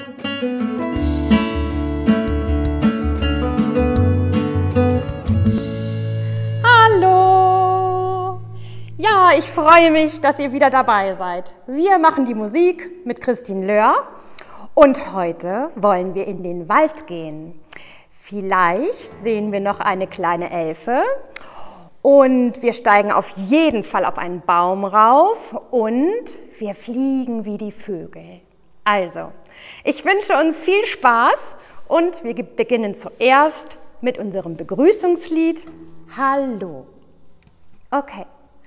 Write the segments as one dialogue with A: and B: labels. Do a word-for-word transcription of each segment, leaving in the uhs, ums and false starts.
A: Hallo! Ja, ich freue mich, dass ihr wieder dabei seid. Wir machen die Musik mit Christine Löhr und heute wollen wir in den Wald gehen. Vielleicht sehen wir noch eine kleine Elfe und wir steigen auf jeden Fall auf einen Baum rauf und wir fliegen wie die Vögel. Also, ich wünsche uns viel Spaß und wir beginnen zuerst mit unserem Begrüßungslied Hallo. Okay.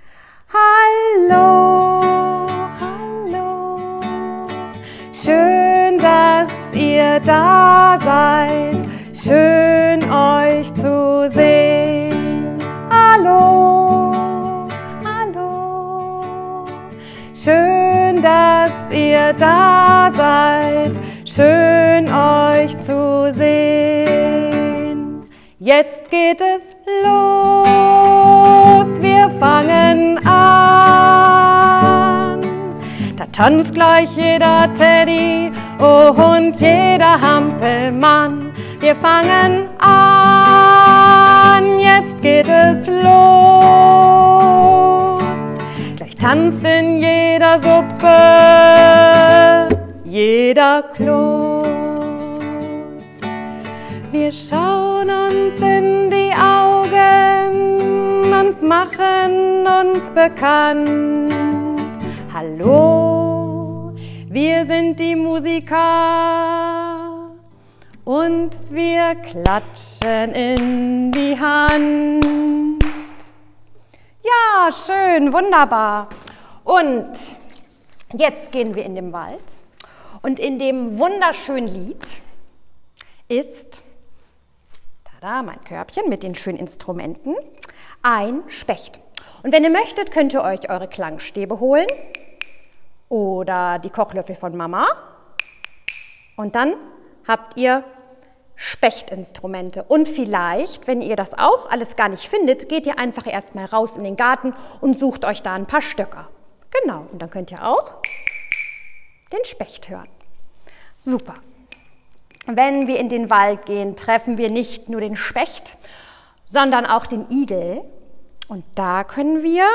A: Hallo, hallo, schön, dass ihr da seid, schön euch zu sehen. Hallo, hallo, schön, dass ihr da seid, schön euch zu sehen. Jetzt geht es los, wir fangen an. Da tanzt gleich jeder Teddy und jeder Hampelmann. Wir fangen an, jetzt geht es los. Gleich tanzt in jeder Suppe jeder Kloß. Wir schauen uns in die Augen und machen uns bekannt. Hallo, wir sind die Musiker und wir klatschen in die Hand. Ja, schön, wunderbar. Und jetzt gehen wir in den Wald und in dem wunderschönen Lied ist da mein Körbchen mit den schönen Instrumenten, ein Specht. Und wenn ihr möchtet, könnt ihr euch eure Klangstäbe holen oder die Kochlöffel von Mama. Und dann habt ihr Spechtinstrumente. Und vielleicht, wenn ihr das auch alles gar nicht findet, geht ihr einfach erstmal raus in den Garten und sucht euch da ein paar Stöcker. Genau, und dann könnt ihr auch den Specht hören. Super. Wenn wir in den Wald gehen, treffen wir nicht nur den Specht, sondern auch den Igel. Und da können wir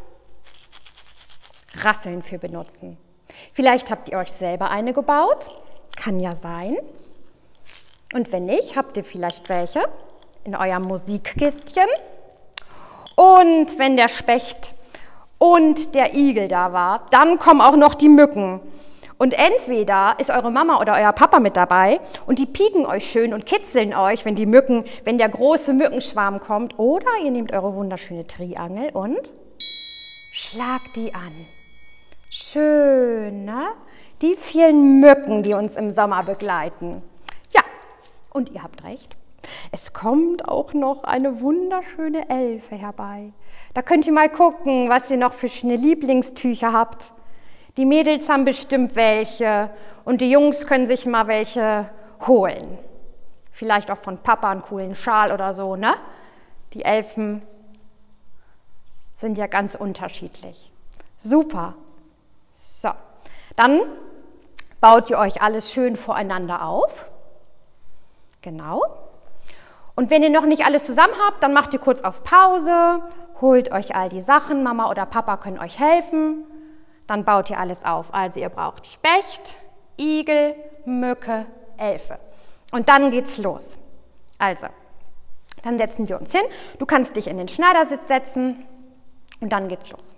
A: Rasseln für benutzen. Vielleicht habt ihr euch selber eine gebaut, kann ja sein. Und wenn nicht, habt ihr vielleicht welche in eurem Musikkistchen. Und wenn der Specht und der Igel da war, dann kommen auch noch die Mücken. Und entweder ist eure Mama oder euer Papa mit dabei und die pieken euch schön und kitzeln euch, wenn die Mücken, wenn der große Mückenschwarm kommt. Oder ihr nehmt eure wunderschöne Triangel und schlagt die an. Schön, ne? Die vielen Mücken, die uns im Sommer begleiten. Ja, und ihr habt recht. Es kommt auch noch eine wunderschöne Elfe herbei. Da könnt ihr mal gucken, was ihr noch für schöne Lieblingstücher habt. Die Mädels haben bestimmt welche und die Jungs können sich mal welche holen. Vielleicht auch von Papa einen coolen Schal oder so, ne? Die Elfen sind ja ganz unterschiedlich. Super. So, dann baut ihr euch alles schön voreinander auf. Genau. Und wenn ihr noch nicht alles zusammen habt, dann macht ihr kurz auf Pause, holt euch all die Sachen, Mama oder Papa können euch helfen. Dann baut ihr alles auf. Also ihr braucht Specht, Igel, Mücke, Elfe. Und dann geht's los. Also, dann setzen wir uns hin. Du kannst dich in den Schneidersitz setzen und dann geht's los.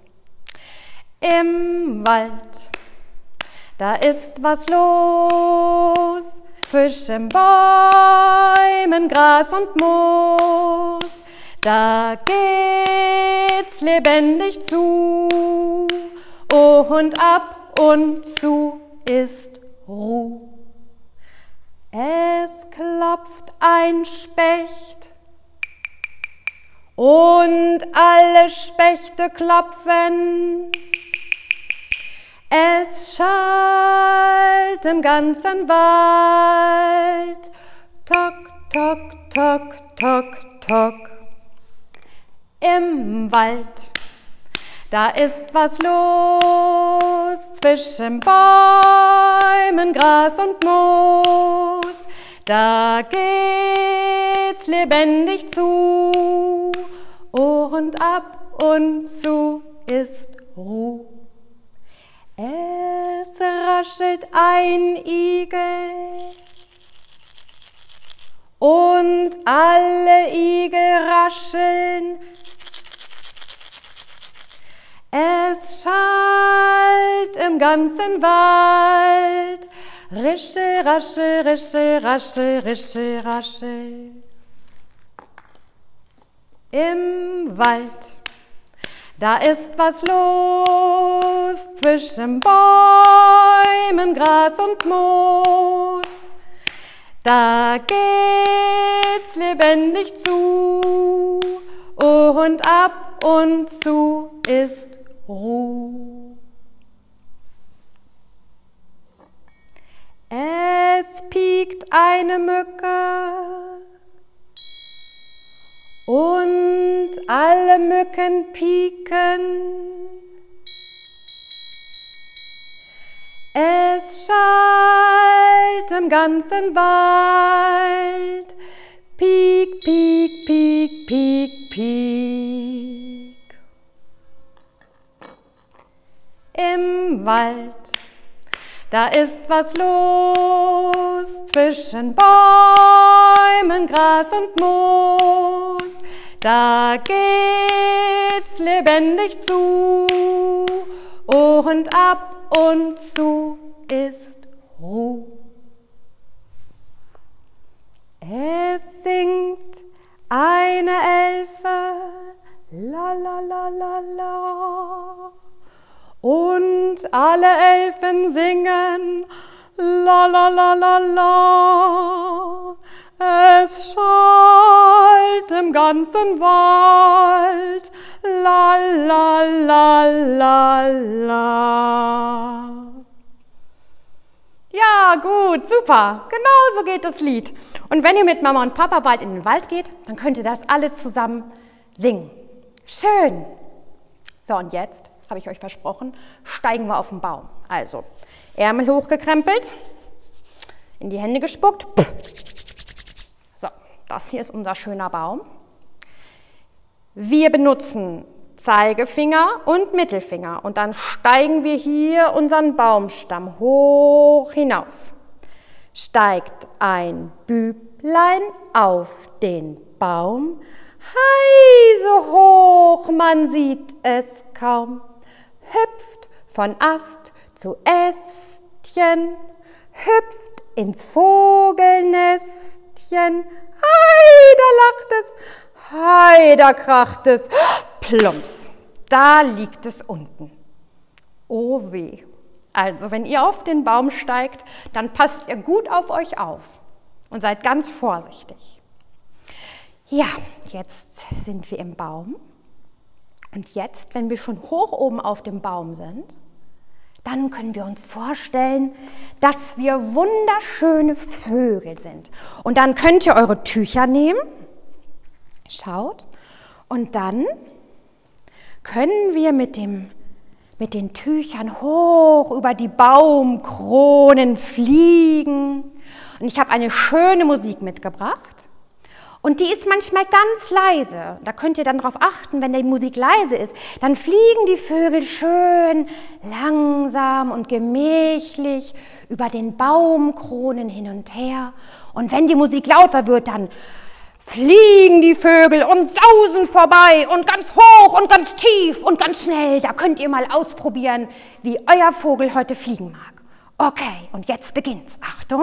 A: Im Wald, da ist was los. Zwischen Bäumen, Gras und Moos. Da geht's lebendig zu. Oh, und ab und zu ist Ruh. Es klopft ein Specht und alle Spechte klopfen. Es schallt im ganzen Wald. Tok, tok, tok, tok, tok. Im Wald, Da ist was los zwischen Bäumen, Gras und Moos. Da geht's lebendig zu, und ab und zu ist Ruh. Es raschelt ein Igel und alle Igel rascheln. Es schallt im ganzen Wald. Rischel, raschel, rischel, raschel, rischel, raschel. Im Wald, da ist was los zwischen Bäumen, Gras und Moos. Da geht's lebendig zu, und ab und zu ist Ruh. Es piekt eine Mücke und alle Mücken pieken. Es schallt im ganzen Wald. Piek, piek, piek, piek, piek. Im Wald, da ist was los zwischen Bäumen, Gras und Moos. Da geht's lebendig zu, und ab und zu ist Ruh. Es singt eine Elfe, la la la la la. Und alle Elfen singen, la la la la la. Es schallt im ganzen Wald, la la la la la. Ja, gut, super, genau so geht das Lied. Und wenn ihr mit Mama und Papa bald in den Wald geht, dann könnt ihr das alle zusammen singen. Schön. So, und jetzt, habe ich euch versprochen, steigen wir auf den Baum. Also, Ärmel hochgekrempelt, in die Hände gespuckt. So, das hier ist unser schöner Baum. Wir benutzen Zeigefinger und Mittelfinger und dann steigen wir hier unseren Baumstamm hoch hinauf. Steigt ein Büblein auf den Baum, hei, so hoch, man sieht es kaum, hüpft von Ast zu Ästchen, hüpft ins Vogelnestchen, hei, da lacht es, hei, da kracht es, plumps, da liegt es unten. Oh weh. Also, wenn ihr auf den Baum steigt, dann passt ihr gut auf euch auf und seid ganz vorsichtig. Ja, jetzt sind wir im Baum. Und jetzt, wenn wir schon hoch oben auf dem Baum sind, dann können wir uns vorstellen, dass wir wunderschöne Vögel sind. Und dann könnt ihr eure Tücher nehmen, schaut, und dann können wir mit, dem, mit den Tüchern hoch über die Baumkronen fliegen. Und ich habe eine schöne Musik mitgebracht. Und die ist manchmal ganz leise. Da könnt ihr dann darauf achten, wenn die Musik leise ist, dann fliegen die Vögel schön langsam und gemächlich über den Baumkronen hin und her. Und wenn die Musik lauter wird, dann fliegen die Vögel und sausen vorbei und ganz hoch und ganz tief und ganz schnell. Da könnt ihr mal ausprobieren, wie euer Vogel heute fliegen mag. Okay, und jetzt beginnt's. Achtung!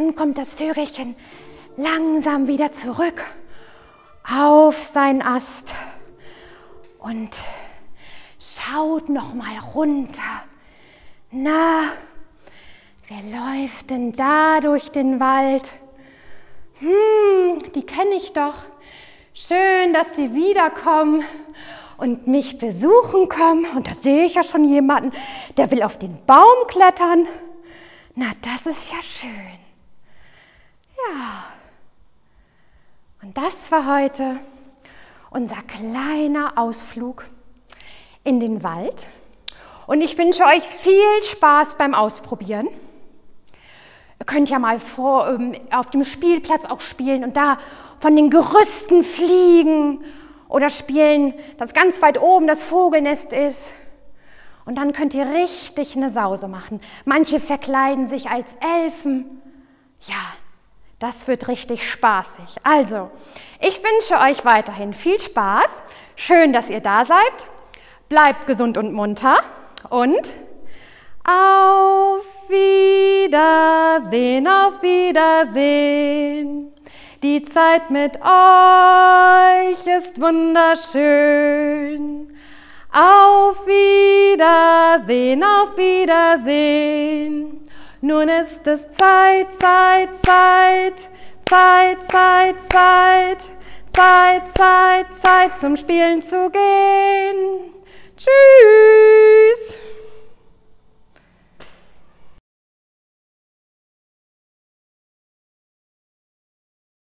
A: dann kommt das Vögelchen langsam wieder zurück auf seinen Ast und schaut noch mal runter. Na, wer läuft denn da durch den Wald? Hm, die kenne ich doch. Schön, dass sie wiederkommen und mich besuchen kommen. Und da sehe ich ja schon jemanden, der will auf den Baum klettern. Na, das ist ja schön. Ja. Und das war heute unser kleiner Ausflug in den Wald. Und ich wünsche euch viel Spaß beim Ausprobieren. Ihr könnt ja mal vor, ähm, auf dem Spielplatz auch spielen und da von den Gerüsten fliegen oder spielen, dass ganz weit oben das Vogelnest ist. Und dann könnt ihr richtig eine Sause machen. Manche verkleiden sich als Elfen. Ja, das wird richtig spaßig. Also, ich wünsche euch weiterhin viel Spaß. Schön, dass ihr da seid. Bleibt gesund und munter. Und auf Wiedersehen, auf Wiedersehen. Die Zeit mit euch ist wunderschön. Auf Wiedersehen, auf Wiedersehen. Nun ist es Zeit, Zeit, Zeit, Zeit, Zeit, Zeit, Zeit, Zeit, Zeit zum Spielen zu gehen.